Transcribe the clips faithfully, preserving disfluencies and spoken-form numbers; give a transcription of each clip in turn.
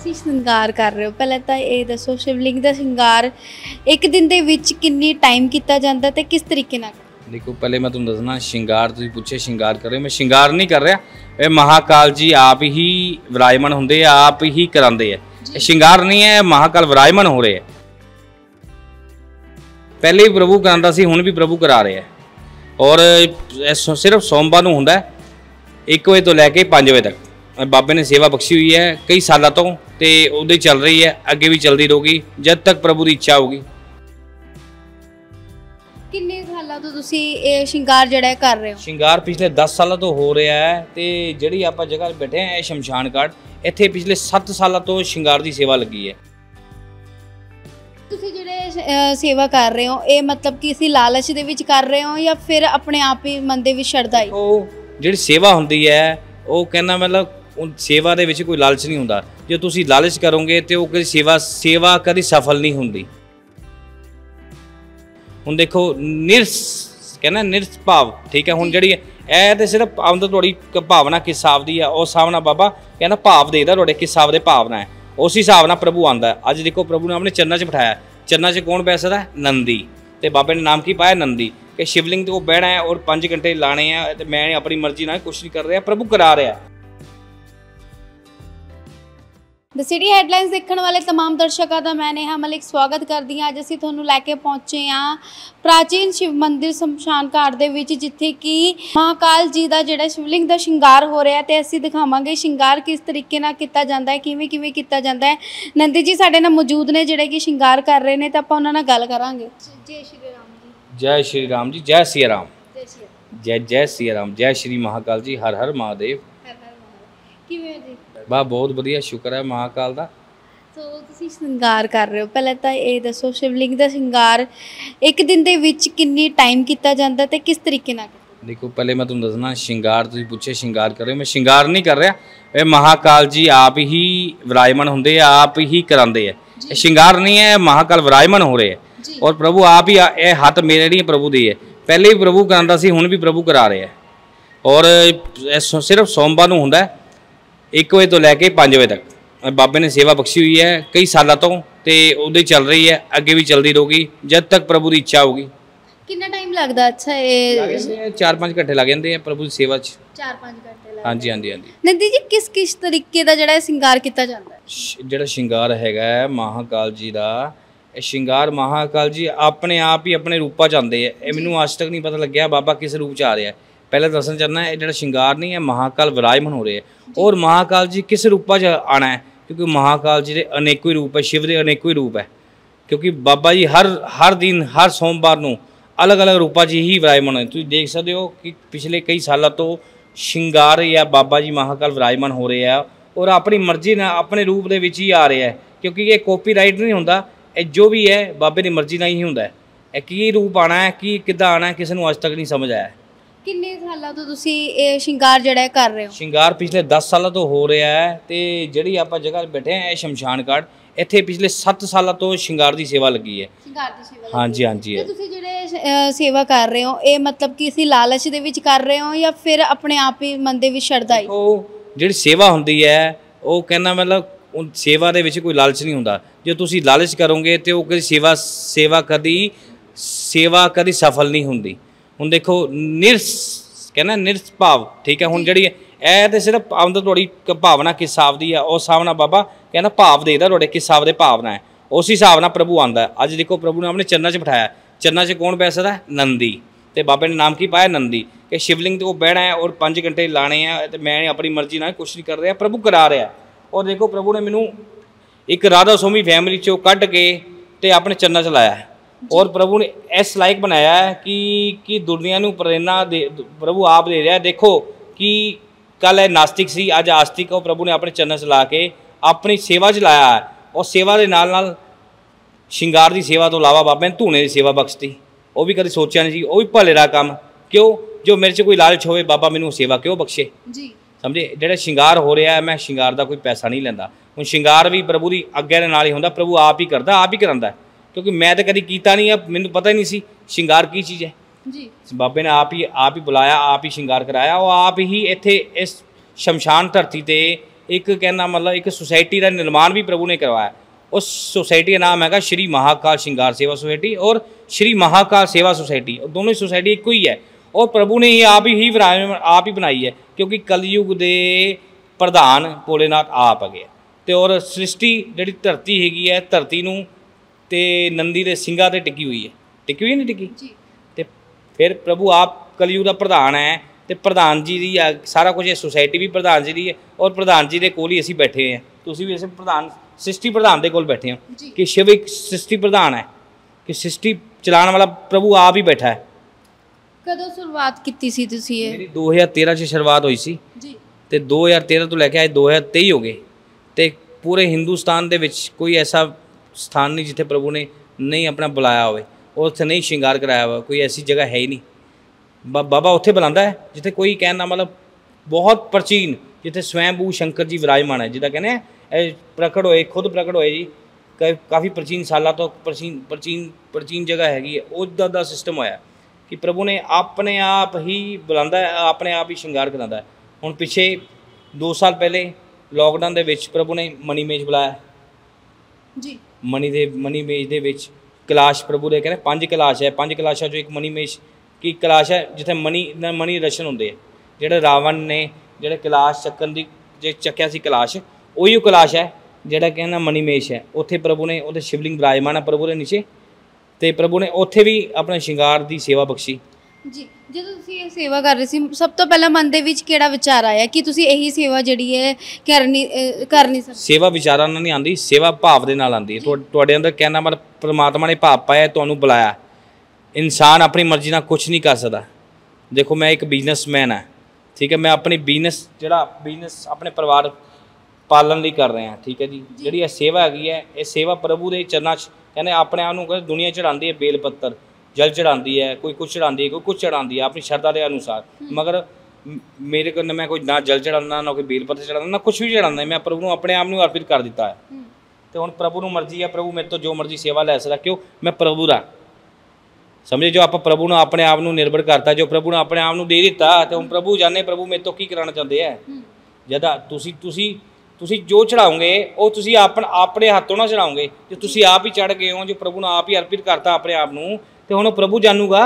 ਤੁਸੀਂ ਸ਼ਿੰਗਾਰ ਕਰ ਰਹੇ ਹੋ, ਪਹਿਲਾਂ ਤਾਂ ਇਹ ਦੱਸੋ ਸ਼ਿਵਲਿੰਗ ਦਾ ਸ਼ਿੰਗਾਰ ਇੱਕ ਦਿਨ ਦੇ ਵਿੱਚ ਕਿੰਨੀ ਟਾਈਮ ਕੀਤਾ ਜਾਂਦਾ ਤੇ ਕਿਸ ਤਰੀਕੇ ਨਾਲ? देखो पहले मैं तुम दसना श्रृंगार तुसीं पूछे श्रृंगार कर रहे हो, मैं श्रृंगार नहीं कर रहा, ये महाकाल जी आप ही विराजमान होंगे, आप ही करांदे है। श्रृंगार नहीं है, महाकाल विराजमान हो रहे हैं। पहले भी प्रभु करांदा सी, हुण भी प्रभु करा रहे हैं। और सिर्फ सोमवार नूं हुंदा एक बजे तो लैके पाँच बजे तक बाबे ने सेवा बख्शी हुई है कई सालों तो, ते उहदी चल रही है, अगे भी चलती रहेगी जब तक प्रभु की इच्छा होगी। किन्ने सालों तो तुसी ये श्रृंगार जिहड़ा कर रहे हो? श्रृंगार पिछले दस सालों तो हो रहा है, तो जिहड़ी आपां जगह बैठे हैं शमशान घाट, इत्थे पिछले सत्त सालों तो श्रृंगार की सेवा लगी है। तुसी जिहड़े सेवा कर रहे हो ये मतलब किसी लालच दे विच कर रहे हो या फिर अपने आप ही मन दे विच श्रद्धा है? ਉਹ ਜਿਹੜੀ सेवा ਹੁੰਦੀ है ਉਹ कहना मतलब सेवा ਦੇ ਵਿੱਚ ਕੋਈ ਲਾਲਚ ਨਹੀਂ ਹੁੰਦਾ। ਜੇ ਤੁਸੀਂ ਲਾਲਚ ਕਰੋਗੇ ਤੇ ਉਹ ਕਦੀ सेवा सेवा कभी सफल नहीं ਹੁੰਦੀ। ਹੁਣ देखो निरस कहना निरस भाव ठीक है। ਹੁਣ ਜਿਹੜੀ ਇਹ ਤੇ ਸਿਰਫ ਆਮਦ ਤੁਹਾਡੀ ਭਾਵਨਾ ਕਿਸ ਹਿਸਾਬ ਦੀ ਆ ਉਸ ਹਿਸਾਬ ਨਾਲ ਬਾਬਾ ਕਹਿੰਦਾ ਭਾਵ ਦੇਦਾ ਤੁਹਾਡੇ ਕਿਸ ਹਿਸਾਬ ਦੇ ਭਾਵਨਾ ਹੈ ਉਸ ਹਿਸਾਬ ਨਾਲ ਪ੍ਰਭੂ ਆਂਦਾ ਹੈ। ਅੱਜ ਦੇਖੋ ਪ੍ਰਭੂ ਨੇ ਆਪਣੇ ਚਰਨਾਂ 'ਚ ਬਿਠਾਇਆ, ਚਰਨਾਂ 'ਚ ਕੌਣ ਬੈਠ ਸਕਦਾ? ਨੰਦੀ। ਤੇ ਬਾਬੇ ਨੇ ਨਾਮ ਕੀ ਪਾਇਆ? ਨੰਦੀ। ਕਿ शिवलिंग को बहना है और पाँच घंटे लाने हैं, तो मैं अपनी मर्जी ना कुछ नहीं कर रहा, प्रभु करा रहा है। द सिटी हैडलाइनस देखने वाले तमाम दर्शकों का मैं नेहा मलिक स्वागत करती हाँ। अज असीं तुहानूं लैके पहुंचे हाँ प्राचीन शिव मंदिर शमशान घाट दे विच, जिथे कि महाकाल जी का जिहड़ा शिवलिंग का श्रृंगार हो रहा है, तो असीं दिखावांगे श्रृंगार किस तरीके नाल कीता जांदा है, किवें किवें कीता जांदा है। नंदी जी साडे नाल मौजूद ने जिहड़े कि श्रृंगार कर रहे हैं, तो आपां उहनां नाल गल करांगे। जय श्री राम जी। जय श्री राम जी। जय सिया राम। जय जय सिया राम। जय श्री महाकाल जी। हर हर महादेव। वाह बहुत बढ़िया, शुक्र है महाकाल दा। तो तुसीं श्रृंगार कर रहे हो, पहले तो ये दसो शिवलिंग दा श्रृंगार एक दिन दे विच किन्नी टाइम कीता जांदा ते किस तरीके नाल? देखो पहले मैं तुम दसना श्रृंगार तुसीं पूछे श्रृंगार कर रहे हो, मैं श्रृंगार नहीं कर रहा, ये महाकाल जी आप ही विराजमान होंगे, आप ही करांदे है। श्रृंगार नहीं है, महाकाल विराजमान हो रहे हैं। और प्रभु आप ही ये हाथ मेरे नहीं प्रभु दी है, पहले भी प्रभु करांदा सी, हुण भी प्रभु करा रहे हैं। और सिर्फ सोमवार नूं हुंदा एक बजे तो लैके पाँच बजे तक बाबे ने सेवा बख्शी हुई है कई सालों तो, तो उहदी चल रही है, अगे भी चलती रहेगी जब तक प्रभु की इच्छा होगी। कितना टाइम लगता? अच्छा ये चार पाँच घंटे लग जाते हैं प्रभु की सेवा च। चार पाँच घंटे? हाँ जी हाँ जी हाँ जी। नंदी जी किस किस तरीके का जिहड़ा श्रृंगार किया जाता है? जिहड़ा श्रृंगार हैगा महाकाल जी का, श्रृंगार महाकाल जी अपने आप ही अपने रूपा च आंदे है। ये मैनूं आज तक नहीं पता लग्या बाबा किस रूप च आ रहा है। पहले दसन चाहना है जो श्रृंगार नहीं है, महाकाल विराजमान हो रहे हैं। और महाकाल जी किस रूपा च आना है, क्योंकि महाकाल जी के अनेकों ही रूप है, शिव के अनेकों ही रूप है। क्योंकि बाबा जी हर हर दिन हर सोमवार नूं अलग अलग रूपा च ही विराजमान है। तुम देख सकते हो कि पिछले कई सालों तो श्रृंगार या बाबा जी महाकाल विराजमान हो रहे हैं और अपनी मर्जी ना अपने रूप के ही आ रहे हैं। क्योंकि ये कॉपी राइट नहीं होंदा, जो भी है बाबे की मर्जी ना ही होंदा है। ये की रूप आना है, की किद्दां आना है, किसी को अज तक नहीं समझ आया। किन्ने सालों तो तुसी ये श्रृंगार जिहड़ा कर रहे हो? श्रृंगार पिछले दस सालों तो हो रहा है, तो जिहड़ी आपां जगह बैठे हैं शमशान घाट, इत्थे पिछले सत्त सालों तो श्रृंगार की सेवा लगी है। श्रृंगार दी सेवा? हाँ जी हाँ जी। तो तुसी जिहड़े सेवा कर रहे हो ये मतलब किसी लालच दे विच कर रहे हो या फिर अपने आप ही मन दे विच श्रद्धा है? ਉਹ ਜਿਹੜੀ सेवा ਹੁੰਦੀ है ਉਹ कहना मतलब सेवा ਦੇ ਵਿੱਚ ਕੋਈ ਲਾਲਚ ਨਹੀਂ ਹੁੰਦਾ। ਜੇ ਤੁਸੀਂ ਲਾਲਚ ਕਰੋਗੇ ਤੇ ਉਹ ਕਦੀ सेवा सेवा कभी सेवा कभी सफल नहीं ਹੁੰਦੀ। ਹੁਣ देखो निरस कहना निरस भाव ठीक है। ਹੁਣ ਜਿਹੜੀ ਇਹ ਤੇ ਸਿਰਫ ਆਮਦ ਤੁਹਾਡੀ ਭਾਵਨਾ ਕਿਸ ਹਿਸਾਬ ਦੀ ਆ ਉਸ ਹਿਸਾਬ ਨਾਲ ਬਾਬਾ ਕਹਿੰਦਾ ਭਾਵ ਦੇਦਾ ਤੁਹਾਡੇ ਕਿਸ ਹਿਸਾਬ ਦੇ ਭਾਵਨਾ ਹੈ ਉਸ ਹਿਸਾਬ ਨਾਲ ਪ੍ਰਭੂ ਆਂਦਾ ਹੈ। ਅੱਜ ਦੇਖੋ ਪ੍ਰਭੂ ਨੇ ਆਪਣੇ ਚਰਨਾਂ 'ਚ ਬਿਠਾਇਆ, ਚਰਨਾਂ 'ਚ ਕੌਣ ਬੈਠ ਸਕਦਾ? नंदी। ਤੇ ਬਾਬੇ ਨੇ ਨਾਮ ਕੀ ਪਾਇਆ? नंदी। कि शिवलिंग को बहना है और पाँच घंटे लाने हैं, तो मैं अपनी मर्जी ना कुछ नहीं कर रहा, प्रभु करा रहा है। और देखो प्रभु ने मैनू एक राधा स्वामी फैमिली चो कढ़ के ते अपने चरनां च लाया है। और प्रभु ने इस लायक बनाया है कि कि दुनिया नू प्रेरणा दे प्रभु आप दे रहा है। देखो कि कल है नास्तिक सी, अज आस्तिक हो, प्रभु ने अपने चरनां च ला के अपनी सेवा च लाया है। और सेवा के नाल नाल श्रृंगार की सेवा तो इलावा बाबे ने धूने की सेवा बख्शती, वो भी कभी सोचा नहीं सी, वो भी भले दा काम। क्यों? जो मेरे च कोई लालच होवे बाबा मैनू सेवा क्यों बख्शे जी। समझे? जिहड़ा श्रृंगार हो रहा है मैं श्रृंगार का कोई पैसा नहीं लैंदा। हुण श्रृंगार भी प्रभु की आग्ञा दे नाल ही हुंदा, प्रभु आप ही करदा, आप ही करांदा। क्योंकि मैं तो कभी कीता नहीं है, मैनू पता ही नहीं सी श्रृंगार की चीज़ है जी। बाबे ने आप ही आप ही बुलाया, आप ही श्रृंगार कराया, और आप ही इत्थे इस शमशान धरती ते एक कहना मतलब एक सोसाइटी का निर्माण भी प्रभु ने करवाया। उस सोसाइटी का नाम हैगा श्री महाकाल श्रृंगार सेवा सोसाइटी और श्री महाकाल सेवा सोसाइटी, दोनों ही सोसाइटी एक ही है। और प्रभु ने ये आप ही आप ही बनाई है, क्योंकि कलयुग के प्रधान भोलेनाथ आप है। तो और सृष्टि जी धरती हैगी है, धरती नूं ते नंदी के ਸਿੰਘਾਂ ते टिकी हुई है, टिकी हुई नहीं टिकी जी। तो फिर प्रभु आप कलयुग का प्रधान है, तो प्रधान जी की सारा कुछ, सोसाइटी भी प्रधान जी की है और प्रधान जी के कोल ही असीं बैठे हैं। तुसीं भी इस प्रधान सृष्टि प्रधान के कोल बैठे हो कि शिव एक सृष्टि प्रधान है, कि सृष्टि चलाने वाला प्रभु आप ही बैठा है। कदों शुरुआत की सी तुसीं? मेरी दो हज़ार तेरह च शुरुआत हुई सी जी, तो दो हज़ार तेरह तो लैके आज दो हज़ार तेई हो गए। तो पूरे हिंदुस्तान दे विच कोई ऐसा स्थान नहीं जिथे प्रभु ने नहीं अपना बुलाया हो और उत्थे नहीं श्रृंगार कराया हुआ, कोई ऐसी जगह है ही नहीं। बा, बाबा उत्थे बुलांदा है जिथे कोई कहना मतलब बहुत प्राचीन, जिथे स्वयंभू शंकर जी विराजमान है, जिदा कहने प्रकट होए, खुद प्रकट होए जी, काफ़ी प्राचीन सालों तो प्राचीन प्राचीन प्राचीन जगह हैगी है। उदा दा सिस्टम होया कि प्रभु ने अपने आप ही बुलांदा है, अपने आप ही श्रृंगार करांदा है। हुण पिछे दो साल पहले लॉकडाउन दे विच प्रभु ने मणिमेश बुलाया जी। मणि दे मणिमेश दे विच कैलाश प्रभु दे कहने पंज कैलाश है, पंज कैलाशा चो एक मणिमेश की कैलाश है जिथे मणि मणि दर्शन होंदे है। जिहड़े रावण ने जिहड़े कैलाश चक्कन दी जे चक्या सी कैलाश, उही कैलाश है जिहड़ा कहना मणिमेश है। उत्थे प्रभु ने उहदे शिवलिंग विराजमान है प्रभु दे नीचे, तो प्रभु ने उत्थे भी अपने श्रृंगार की सेवा बख्शी जी। ਜਦੋਂ ਤੁਸੀਂ ਇਹ ਸੇਵਾ ਕਰ ਰਹੇ ਸੀ, ਸਭ ਤੋਂ ਪਹਿਲਾਂ ਮਨ ਦੇ ਵਿੱਚ ਕਿਹੜਾ ਵਿਚਾਰ ਆਇਆ ਕਿ ਤੁਸੀਂ ਇਹੀ ਸੇਵਾ ਜਿਹੜੀ ਹੈ ਕਰਨੀ ਕਰਨੀ ਸਰ? ਸੇਵਾ ਵਿਚਾਰਾਂ ਨਾਲ ਨਹੀਂ ਆਉਂਦੀ, ਸੇਵਾ ਭਾਵ ਦੇ ਨਾਲ ਆਉਂਦੀ ਹੈ। ਤੁਹਾਡੇ ਅੰਦਰ ਕਹਿਣਾ ਮਤਲਬ परमात्मा ने भाव पाया, ਤੁਹਾਨੂੰ बुलाया। इंसान अपनी मर्जी ਨਾਲ कुछ नहीं कर सकता। देखो मैं एक बिजनेसमैन है, ठीक है, मैं अपनी बिजनेस ਜਿਹੜਾ बिजनेस अपने परिवार पालन ਲਈ कर रहे हैं, ठीक है जी। ਜਿਹੜੀ ਇਹ ਸੇਵਾ ਹੈਗੀ ਹੈ, ਇਹ ਸੇਵਾ ਪ੍ਰਭੂ ਦੇ ਚਰਨਾਂ 'ਚ ਕਹਿੰਦੇ ਆਪਣੇ ਆਪ ਨੂੰ ਦੁਨੀਆ ਚੜਾਉਂਦੀ ਹੈ, ਬੇਲ ਪੱਤਰ जल चढ़ाती है, कोई कुछ चढ़ाती है, कोई कुछ चढ़ाती है अपनी श्रद्धा के अनुसार। मगर मेरे को मैं कोई ना जल चढ़ाना, ना कोई बेल पत्तर चढ़ाना, ना कुछ भी चढ़ाना, मैं प्रभु अपने आप को अर्पित कर दिता है। तो हम प्रभु को मर्जी है, प्रभु मेरे तो जो मर्जी सेवा लै सकता, क्यों मैं प्रभु दा समझे। जो आप प्रभु ने अपने आप को निर्भर करता, जो प्रभु ने अपने आप को दे दिता, तो हम प्रभु जाने प्रभु मेरे तो की कराना चाहते हैं। जदा तुसी तुसी तुसी जो चढ़ाओगे वो तुसी अपन अपने हाथों ना चढ़ाओगे, जो तुसी आप ही चढ़ गए हो, जो प्रभु ने आप ही अर्पित करता अपने आप को, तो हुण प्रभु जानूगा,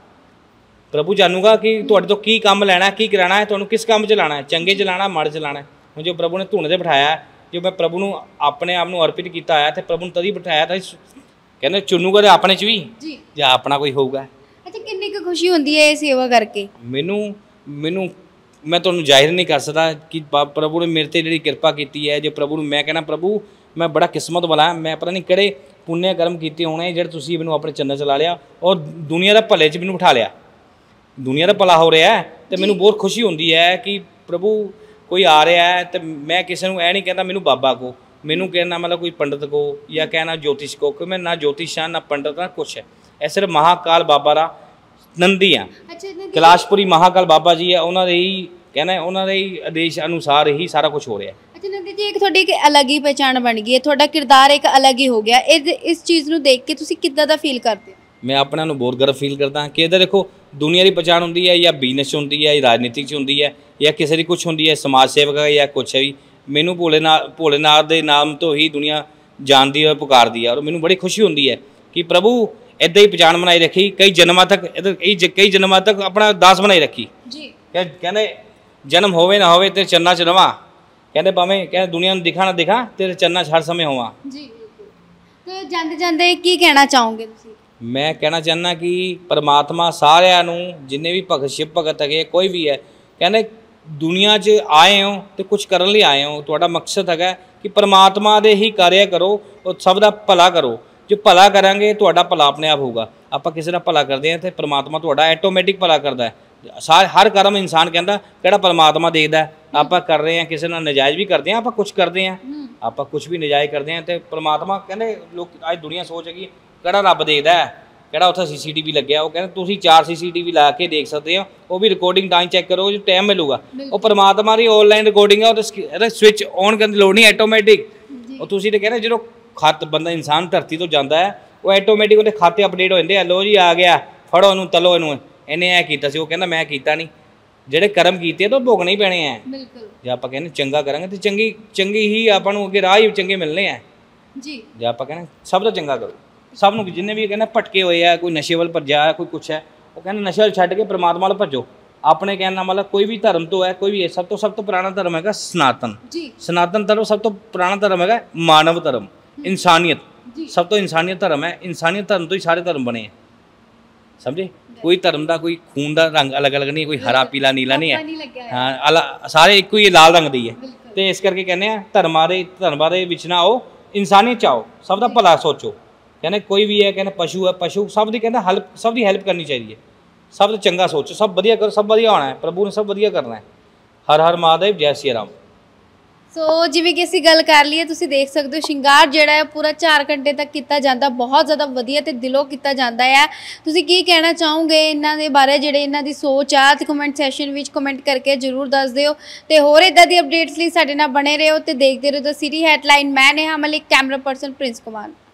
प्रभु जानूगा कि तुहाडे तो की काम लैना, की कराना है, तुहानूं किस काम च लाना है, चंगे च लाना, माड़े च लाना है। हुण जो प्रभु ने धुन ते बिठाया, जो मैं प्रभु नूं अपने आप नूं अर्पित कीता है, तो प्रभु ने तदी बिठाया था, कहंदे चुनूगा ते अपने च भी जे अपना कोई होऊगा। अच्छा, किन्नी कुछ खुशी हुंदी है सेवा करके? मैनूं मैनूं मैं तुहानूं जाहिर नहीं कर सकता कि प्रभु ने मेरे ते जिहड़ी किरपा कीती है। जो प्रभु मैं कहना प्रभु मैं बड़ा किस्मत वाला, मैं पता नहीं किहड़े पुण्य कर्म किए होने ਜਿਹੜੇ ਤੁਸੀਂ ਮੈਨੂੰ ਆਪਣੇ ਚੰਨਾਂ ਚ ਲਾ ਲਿਆ ਔਰ ਦੁਨੀਆ ਦਾ ਭਲੇ 'ਚ ਮੈਨੂੰ ਬਿਠਾ ਲਿਆ। ਦੁਨੀਆ ਦਾ ਭਲਾ ਹੋ ਰਿਹਾ ਤੇ ਮੈਨੂੰ ਬਹੁਤ ਖੁਸ਼ੀ ਹੁੰਦੀ ਹੈ ਕਿ ਪ੍ਰਭੂ ਕੋਈ ਆ ਰਿਹਾ ਹੈ। ਤੇ ਮੈਂ ਕਿਸੇ ਨੂੰ ਇਹ ਨਹੀਂ ਕਹਿੰਦਾ ਮੈਨੂੰ ਬਾਬਾ ਕੋ, ਮੈਨੂੰ ਕਹਿਣਾ मतलब कोई पंडित को या कहना ज्योतिष को, कि मैं ना ज्योतिष हाँ ना पंडित ना कुछ है। ਇਹ ਸਿਰਫ महाकाल बाबा ਦਾ नंदी ਆ। कैलाशपुरी महाकाल बाबा जी है, उन्होंने ही कहना उन्होंने ही आदेश अनुसार ही सारा कुछ हो रहा है। अच्छा नंदी जी, एक थोड़ी एक अलग ही पहचान बन गई है, थोड़ा किरदार एक अलग ही हो गया। इस चीज़ ਨੂੰ देख के ਤੁਸੀਂ ਕਿੱਦਾਂ ਦਾ फील करते हो? मैं अपने ਨੂੰ बहुत गर्व फील करता कि इधर देखो दुनिया की पहचान होंगी है, या बिजनेस होंगी है, या राजनीति च होंगी है, या किसी की कुछ होंगी है, समाज सेवक है या कुछ है भी। मैनू भोलेनाथ भोलेनाथ के नाम तो ही दुनिया जानती है और पुकारती है, और मैनू बड़ी खुशी होंगी है कि प्रभु इदा ही पहचान बनाई रखी, कई जन्मां तक इधर कई जन्मां तक अपना दास बनाई रखी जी। कहते जन्म होवे ना होवे तेरे चन्ना च रवां, कहते भावें कहते दुनिया में दिखा ना दिखा तेरे चन्ना च हर समय होवां जी। तो जाते जाते की कहना चाहोगे तुसीं? मैं कहना चाहना कि परमात्मा सारिਆਂ ਨੂੰ जिन्ने भी भगत शिव भगत है कोई भी है, कहते दुनिया च आए हो तो कुछ करने लिए आए हो, तुहाडा मकसद है कि परमात्मा दे ही कार्य करो और सब दा भला करो। जो भला करांगे तुहाडा भला अपने आप होगा। आपां किसी दा भला करते हैं तो परमात्मा तुहाडा ऐटोमैटिक भला करता है। सारे हर कर्म इंसान कहता किहड़ा परमात्मा देखदा है। आप कर रहे हैं किसी नाल नजायज़ भी करते हैं, आप कुछ करते हैं, आप कुछ भी नजायज़ करते हैं, तो परमात्मा कहते लोग अज दुनिया सोच है कि किहड़ा रब देखदा है, किहड़ा उत्थे सी सी टी वी लग्या। वो कहते तुसीं चार सी सी टी वी ला के देख सकते हो, वो भी रिकॉर्डिंग टाइम चैक करो जो टाइम मिलूगा। वो परमात्मा की ऑनलाइन रिकॉर्डिंग है, वो स्विच ऑन करने की लोड़ नहीं, ऐटोमैटिक। और तुसीं तो कहते जो खत बंदा इंसान धरती तो जाता है वो ऐटोमैटिक उहदे खाते अपडेट हो जाते हैं, लो जी आ गया फड़ो इनू तलो इनू इन्हें यह किया, वो कहना मैं किया नहीं। ਜਿਹੜੇ ਕਰਮ ਕੀਤੇ ਤਾਂ ਭੋਗਣੇ ਹੀ ਪੈਣੇ ਆ। ਬਿਲਕੁਲ ਜੇ ਆਪਾਂ ਕਹਿੰਦੇ ਚੰਗਾ ਕਰਾਂਗੇ ਤੇ ਚੰਗੀ ਚੰਗੀ ਹੀ ਆਪਾਂ ਨੂੰ ਅੱਗੇ ਰਾਹ ਹੀ ਚੰਗੇ ਮਿਲਣੇ ਆ ਜੀ। ਜੇ ਆਪਾਂ ਕਹਿੰਦੇ ਸਭ ਦਾ ਚੰਗਾ ਕਰੋ, ਸਭ ਨੂੰ ਜਿੰਨੇ ਵੀ ਕਹਿੰਦਾ ਭਟਕੇ ਹੋਏ ਆ, ਕੋਈ ਨਸ਼ੇ ਵੱਲ ਭੱਜਿਆ ਹੈ, ਕੋਈ ਕੁਛ ਹੈ, ਉਹ ਕਹਿੰਦੇ ਨਸ਼ੇ ਵੱਲ ਛੱਡ ਕੇ ਪ੍ਰਮਾਤਮਾ ਵੱਲ ਭੱਜੋ। ਆਪਣੇ ਕਹਿਣ ਦਾ ਮਤਲਬ ਕੋਈ ਵੀ ਧਰਮ ਤੋਂ ਹੈ, ਕੋਈ ਵੀ ਸਭ ਤੋਂ ਸਭ ਤੋਂ ਪੁਰਾਣਾ ਧਰਮ ਹੈਗਾ ਸਨਾਤਨ ਜੀ। ਸਨਾਤਨ ਧਰਮ ਸਭ ਤੋਂ ਪੁਰਾਣਾ ਧਰਮ ਹੈਗਾ, ਮਾਨਵ ਧਰਮ, ਇਨਸਾਨੀਅਤ ਸਭ ਤੋਂ ਇਨਸਾਨੀਅਤ ਧਰਮ ਹੈ। ਇਨਸਾਨੀਅਤ ਧਰਮ ਤੋਂ ਹੀ ਸਾਰੇ ਧਰਮ ਬਣੇ ਆ, ਸਮਝੇ। ਕੋਈ ਧਰਮ ਦਾ ਕੋਈ ਖੂਨ ਦਾ ਰੰਗ ਅਲੱਗ ਅਲੱਗ ਨਹੀਂ, ਕੋਈ ਹਰਾ ਪੀਲਾ ਨੀਲਾ ਨਹੀਂ ਹੈ, ਹਾਂ ਅਲ ਸਾਰੇ ਇੱਕੋ ਹੀ ਲਾਲ ਰੰਗ ਦੀ ਹੈ। ਤੇ ਇਸ ਕਰਕੇ ਕਹਿੰਦੇ ਆ ਧਰਮਾਂ ਦੇ ਧਰਮਾਂ ਦੇ ਵਿੱਚ ਨਾ ਆਓ, ਇਨਸਾਨੀਅਤ ਚਾਹੋ, ਸਭ ਦਾ ਭਲਾ ਸੋਚੋ। ਕਹਿੰਦੇ ਕੋਈ ਵੀ ਹੈ, ਕਹਿੰਦੇ ਪਸ਼ੂ ਹੈ, ਪਸ਼ੂ ਸਭ ਦੀ ਕਹਿੰਦਾ ਹੈਲਪ, ਸਭ ਦੀ ਹੈਲਪ ਕਰਨੀ ਚਾਹੀਦੀ ਹੈ, ਸਭ ਦਾ ਚੰਗਾ ਸੋਚੋ, ਸਭ ਵਧੀਆ ਕਰੋ, ਸਭ ਵਧੀਆ ਹੋਣਾ ਹੈ, ਪ੍ਰਭੂ ਨੇ ਸਭ ਵਧੀਆ ਕਰਨਾ ਹੈ। ਹਰ ਹਰ ਮਹਾਦੇਵ, ਜੈ ਸ਼੍ਰੀ ਰਾਮ। ਸੋ ਜਿਵੇਂ ਕਿ ਅਸੀਂ ਗੱਲ ਕਰ ਲਈਏ, ਤੁਸੀਂ ਦੇਖ ਸਕਦੇ ਹੋ ਸ਼ਿੰਗਾਰ ਜਿਹੜਾ ਹੈ ਪੂਰਾ ਚਾਰ ਘੰਟੇ ਤੱਕ ਕੀਤਾ ਜਾਂਦਾ, ਬਹੁਤ ਜ਼ਿਆਦਾ ਵਧੀਆ ਤੇ ਦਿਲੋਂ ਕੀਤਾ ਜਾਂਦਾ ਹੈ। ਤੁਸੀਂ ਕੀ ਕਹਿਣਾ ਚਾਹੋਗੇ ਇਹਨਾਂ ਦੇ ਬਾਰੇ, ਜਿਹੜੇ ਇਹਨਾਂ ਦੀ ਸੋਚ ਆ, ਤੇ ਕਮੈਂਟ ਸੈਸ਼ਨ ਵਿੱਚ ਕਮੈਂਟ ਕਰਕੇ ਜ਼ਰੂਰ ਦੱਸ ਦਿਓ। ਤੇ ਹੋਰ ਇਦਾਂ ਦੀ ਅਪਡੇਟਸ ਲਈ ਸਾਡੇ ਨਾਲ ਬਣੇ ਰਹੋ ਤੇ ਦੇਖਦੇ ਰਹੋ ਦ ਸਿਟੀ ਹੈਡਲਾਈਨ। ਮੈਂ Neha Malik, camera person Prince Kumar.